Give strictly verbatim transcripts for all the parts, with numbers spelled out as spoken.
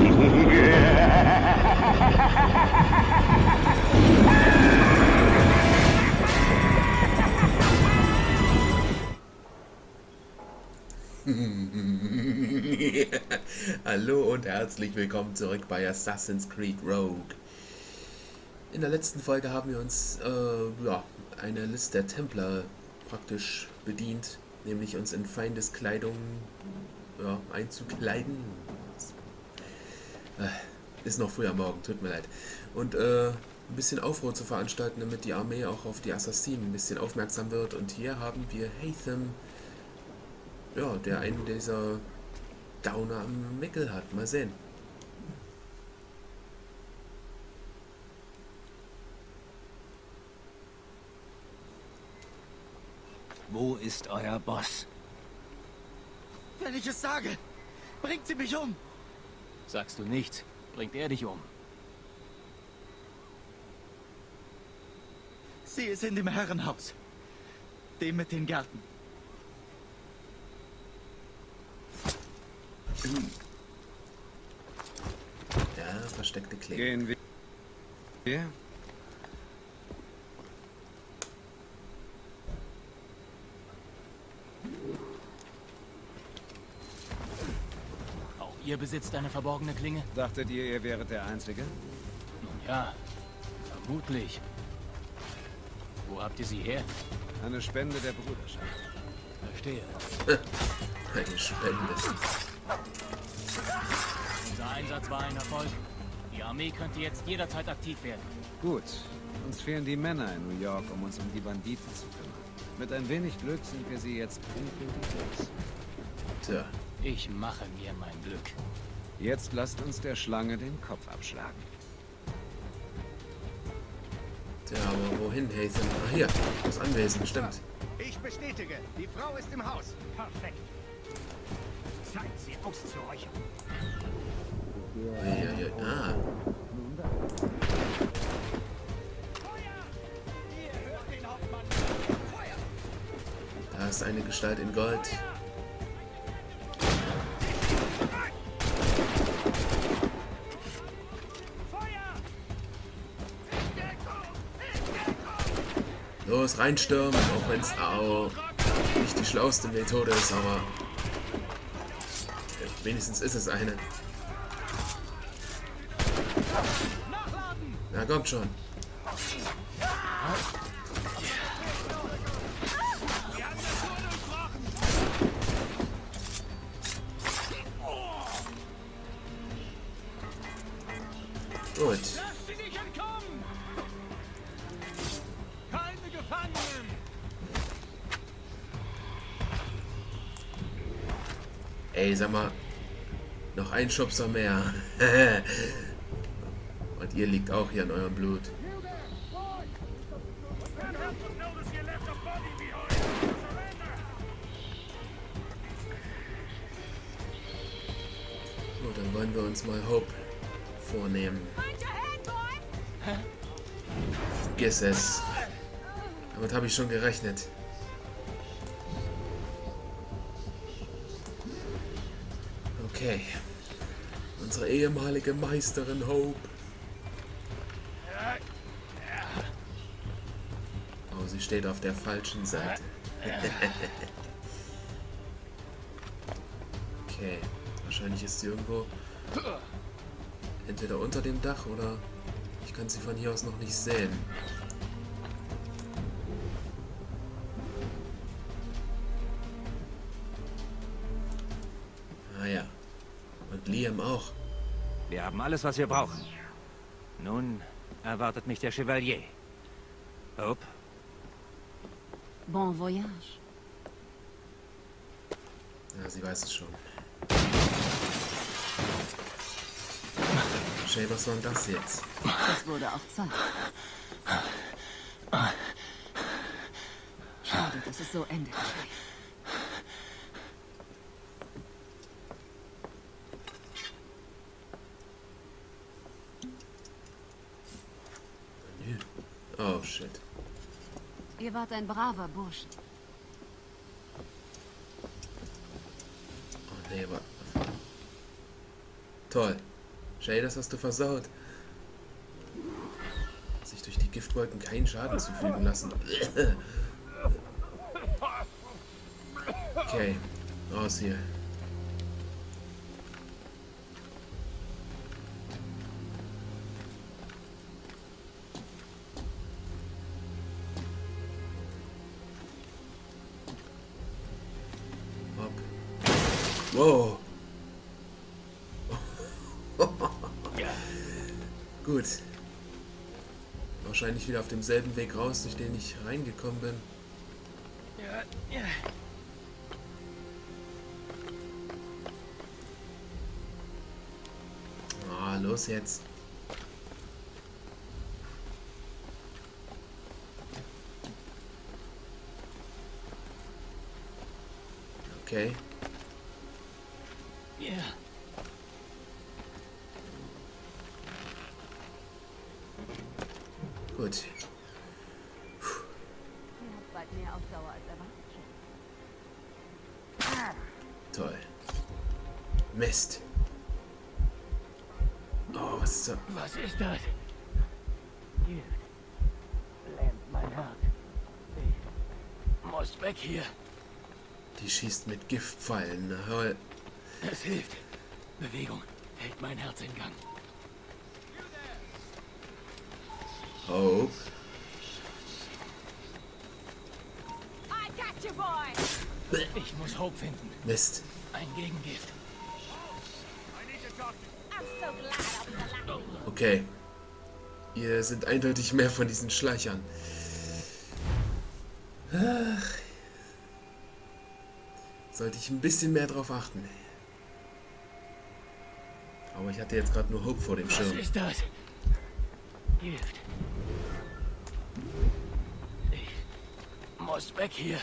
Hallo und herzlich willkommen zurück bei Assassin's Creed Rogue. In der letzten Folge haben wir uns äh, ja, eine Liste der Templer praktisch bedient, nämlich uns in Feindeskleidung ja, einzukleiden. Äh, ist noch früh am Morgen, tut mir leid. Und äh, ein bisschen Aufruhr zu veranstalten, damit die Armee auch auf die Assassinen ein bisschen aufmerksam wird. Und hier haben wir Haytham, ja, der einen dieser Downer am Mickel hat. Mal sehen. Wo ist euer Boss? Wenn ich es sage, bringt sie mich um. Sagst du nichts, bringt er dich um. Sie ist in dem Herrenhaus. Dem mit den Gärten. Ja, versteckte Klinge. Gehen wir? Ja? Auch ihr besitzt eine verborgene Klinge? Dachtet ihr, ihr wäret der Einzige? Nun ja, vermutlich. Wo habt ihr sie her? Eine Spende der Bruderschaft. Verstehe. Eine Spende. Unser Einsatz war ein Erfolg. Die Armee könnte jetzt jederzeit aktiv werden. Gut. Uns fehlen die Männer in New York, um uns um die Banditen zu kümmern. Mit ein wenig Glück sind wir sie jetzt endgültig los. Tja. Ich mache mir mein Glück. Jetzt lasst uns der Schlange den Kopf abschlagen. Tja, aber wohin, Haytham? Ah, hier. Das Anwesen, stimmt. Ich bestätige, die Frau ist im Haus. Perfekt. Zeit, sie auszuräuchern. Uiuiui. Ah. Da ist eine Gestalt in Gold. Los, reinstürmen, auch wenn es auch nicht die schlauste Methode ist, aber wenigstens ist es eine. Na, kommt schon. Gut. Ey, sag mal, noch ein Schubser mehr. Und ihr liegt auch hier in eurem Blut. So, dann wollen wir uns mal Hope vornehmen. Vergiss es. Damit habe ich schon gerechnet. Okay. Unsere ehemalige Meisterin Hope. Oh, sie steht auf der falschen Seite. Okay. Wahrscheinlich ist sie irgendwo entweder unter dem Dach oder ich kann sie von hier aus noch nicht sehen. Ah ja. Und Liam auch. Wir haben alles, was wir brauchen. Nun erwartet mich der Chevalier. Hope? Bon voyage. Ja, sie weiß es schon. Shay, was soll denn das jetzt? Das wurde auch Zeit. Schade, dass es so endet. Oh, shit. Ihr wart ein braver Bursch. Oh, nee, wa- Toll. Shay, das hast du versaut. Sich durch die Giftwolken keinen Schaden zufügen lassen. Okay, raus hier. Hopp. Wow. Gut. Wahrscheinlich wieder auf demselben Weg raus, durch den ich reingekommen bin. Ja, ja. Ah, los jetzt. Okay. Ja. Gut. Bald mehr Ausdauer als erwartet. Toll. Mist. Oh, was ist so? Was ist das? Gift. Lähmt mein Herz. Ich muss weg hier. Die schießt mit Giftpfeilen. Na, hol. Das hilft. Bewegung hält mein Herz in Gang. Hope. Ich muss Hope finden. Mist. Ein Gegengift. Okay. Ihr sind eindeutig mehr von diesen Schleichern. Ach. Sollte ich ein bisschen mehr drauf achten. Aber ich hatte jetzt gerade nur Hope vor dem Was Schirm. ist das? Gift. Ich muss weg hier.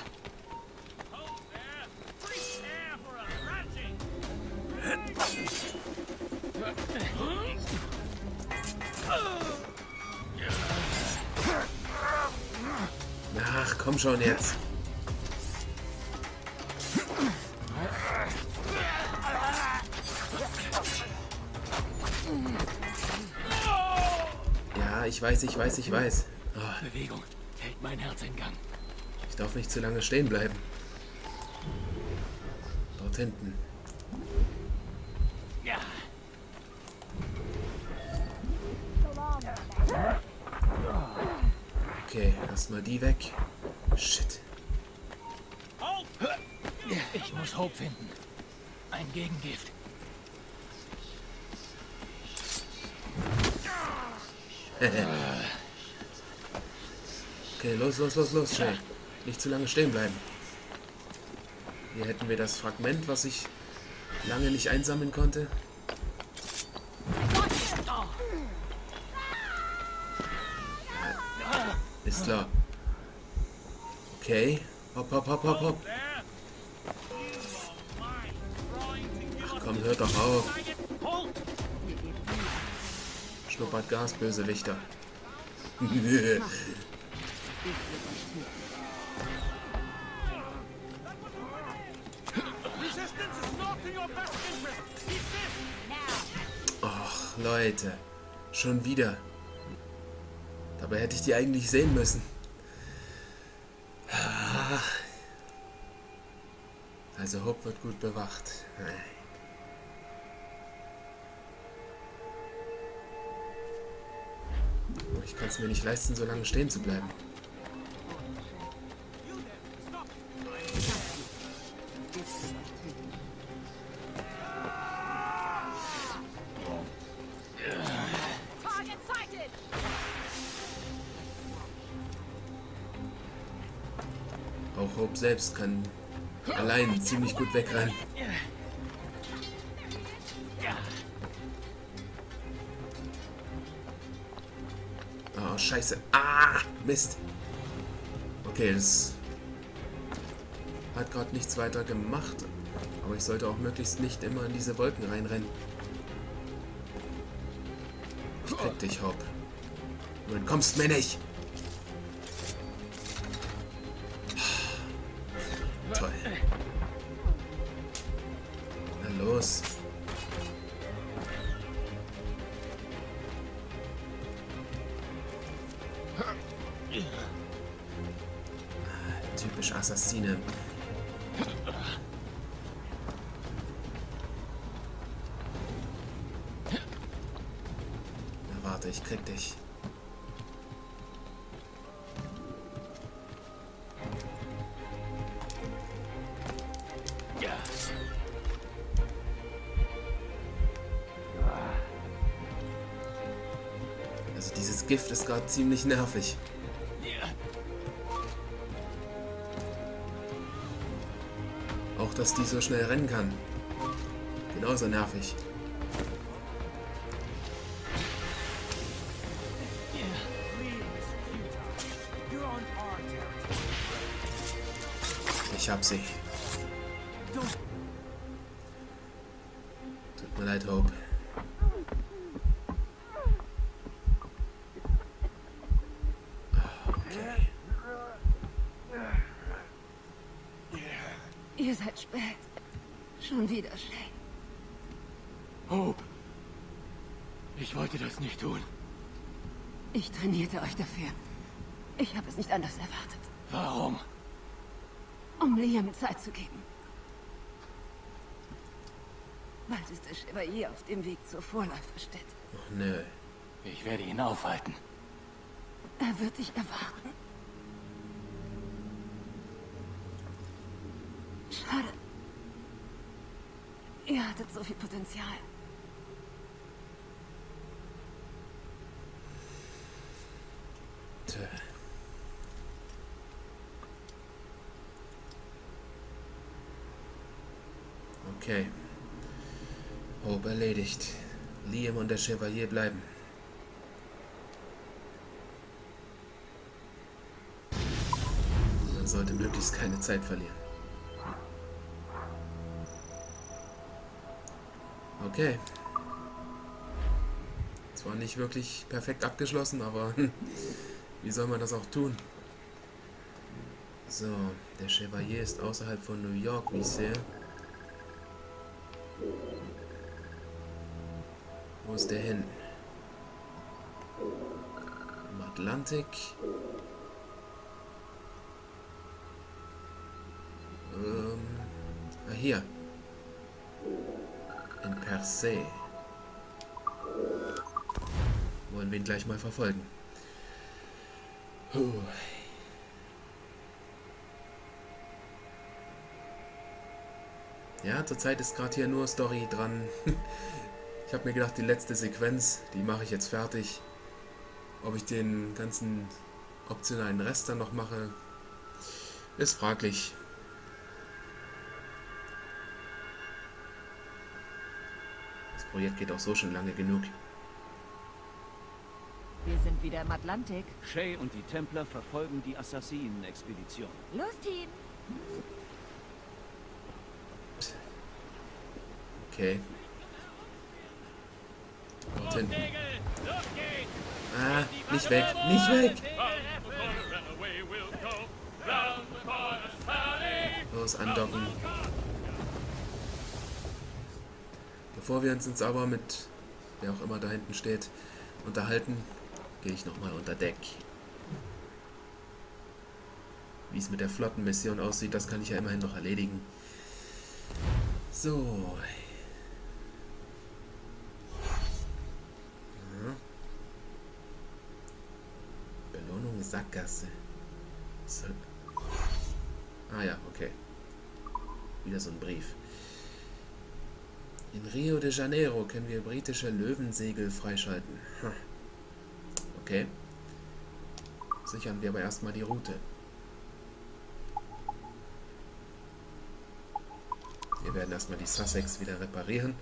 Ach, komm schon jetzt. Ja, ich weiß, ich weiß, ich weiß. Oh, Bewegung hält mein Herz in Gang. ich darf nicht zu lange stehen bleiben. Dort hinten. Ja. Okay, erstmal die weg. Shit. Ich muss Hope finden. Ein Gegengift. Okay, los, los, los, los, schnell. Nicht zu lange stehen bleiben. Hier hätten wir das Fragment, was ich lange nicht einsammeln konnte. Ist klar. Okay. Hopp, hopp, hopp, hopp, hopp. Ach komm, hört doch auf. Schnuppert Gas, Bösewichter. Ach, Leute. Schon wieder. Dabei hätte ich die eigentlich sehen müssen. Also Hope wird gut bewacht. Ich kann es mir nicht leisten, so lange stehen zu bleiben. Auch Hope selbst kann allein ziemlich gut wegrennen. Oh, scheiße. Ah, Mist. Okay, das hat gerade nichts weiter gemacht. Aber ich sollte auch möglichst nicht immer in diese Wolken reinrennen. Ich krieg dich, Hope. Du entkommst mir nicht. Toll. Na los. Typisch Assassine. Na warte, ich krieg dich. Also dieses Gift ist gerade ziemlich nervig. Auch, dass die so schnell rennen kann. Genauso nervig. Ich hab sie. Tut mir leid, Hope. Okay. Ihr seid spät. Schon wieder Shay. Hope. Ich wollte das nicht tun. Ich trainierte euch dafür. Ich habe es nicht anders erwartet. Warum? Um Liam Zeit zu geben. Bald ist der Chevalier auf dem Weg zur Vorläuferstätte. Oh, nö. Ich werde ihn aufhalten. Er wird dich erwarten. Schade. Ihr hattet so viel Potenzial. Tja. Okay. Hope erledigt. Liam und der Chevalier bleiben. Man sollte möglichst keine Zeit verlieren. Okay. Zwar nicht wirklich perfekt abgeschlossen, aber wie soll man das auch tun? So, der Chevalier ist außerhalb von New York, wie ich sehe. Wo ist der hin? Im Atlantik. Ähm, ah, hier. In Persay. Wollen wir ihn gleich mal verfolgen. Puh. Ja, zurzeit ist gerade hier nur Story dran. Ich habe mir gedacht, die letzte Sequenz, die mache ich jetzt fertig. Ob ich den ganzen optionalen Rest dann noch mache, ist fraglich. Das Projekt geht auch so schon lange genug. Wir sind wieder im Atlantik. Shay und die Templer verfolgen die Assassinen-Expedition. Los, Team! Okay. Dort hinten. Ah, nicht weg, nicht weg! Los, andocken. Bevor wir uns jetzt aber mit, wer auch immer da hinten steht, unterhalten, gehe ich nochmal unter Deck. Wie es mit der Flottenmission aussieht, das kann ich ja immerhin noch erledigen. So. Ja. Belohnung Sackgasse. So. Ah ja, okay. Wieder so ein Brief. In Rio de Janeiro können wir britische Löwensegel freischalten. Hm. Okay. Sichern wir aber erstmal die Route. Wir werden erstmal die Sussex wieder reparieren.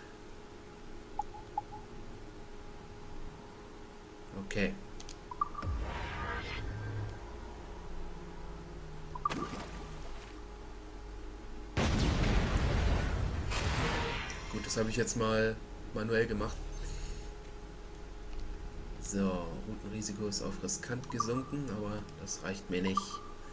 Okay. Gut, das habe ich jetzt mal manuell gemacht. So, Routenrisiko ist auf riskant gesunken, aber das reicht mir nicht.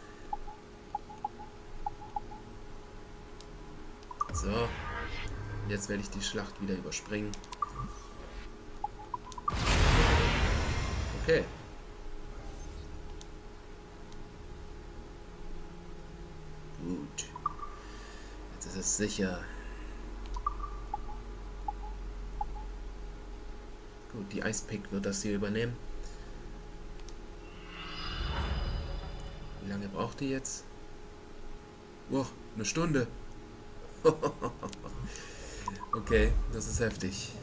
So, und jetzt werde ich die Schlacht wieder überspringen. Okay. sicher. Gut, die Icepick wird das hier übernehmen. Wie lange braucht die jetzt? Boah, eine Stunde. Okay, das ist heftig.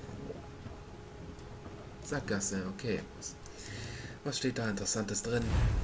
Sackgasse, okay. Was, was steht da Interessantes drin?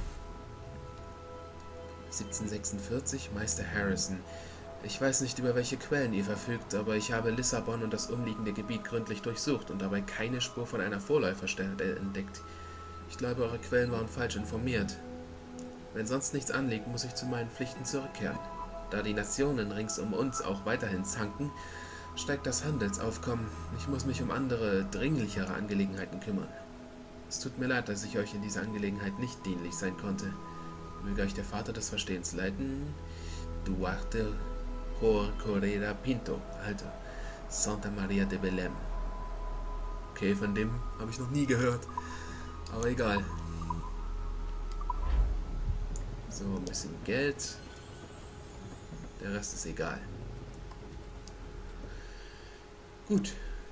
siebzehnhundertsechsundvierzig, Meister Harrison. Ich weiß nicht, über welche Quellen ihr verfügt, aber ich habe Lissabon und das umliegende Gebiet gründlich durchsucht und dabei keine Spur von einer Vorläuferstelle entdeckt. Ich glaube, eure Quellen waren falsch informiert. Wenn sonst nichts anliegt, muss ich zu meinen Pflichten zurückkehren. Da die Nationen rings um uns auch weiterhin zanken, steigt das Handelsaufkommen. Ich muss mich um andere, dringlichere Angelegenheiten kümmern. Es tut mir leid, dass ich euch in dieser Angelegenheit nicht dienlich sein konnte. Möge euch der Vater des Verstehens leiten, Duarte Jor Correa Pinto, Alter, Santa Maria de Belém. Okay, von dem habe ich noch nie gehört, aber egal. So, ein bisschen Geld. Der Rest ist egal. Gut.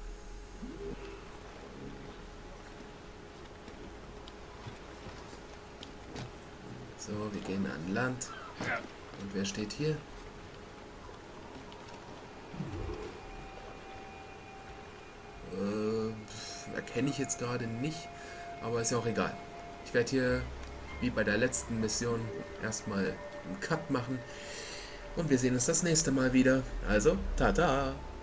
So, wir gehen an Land. Und wer steht hier? Äh, erkenne ich jetzt gerade nicht, aber ist ja auch egal. Ich werde hier, wie bei der letzten Mission, erstmal einen Cut machen. Und wir sehen uns das nächste Mal wieder. Also, tata!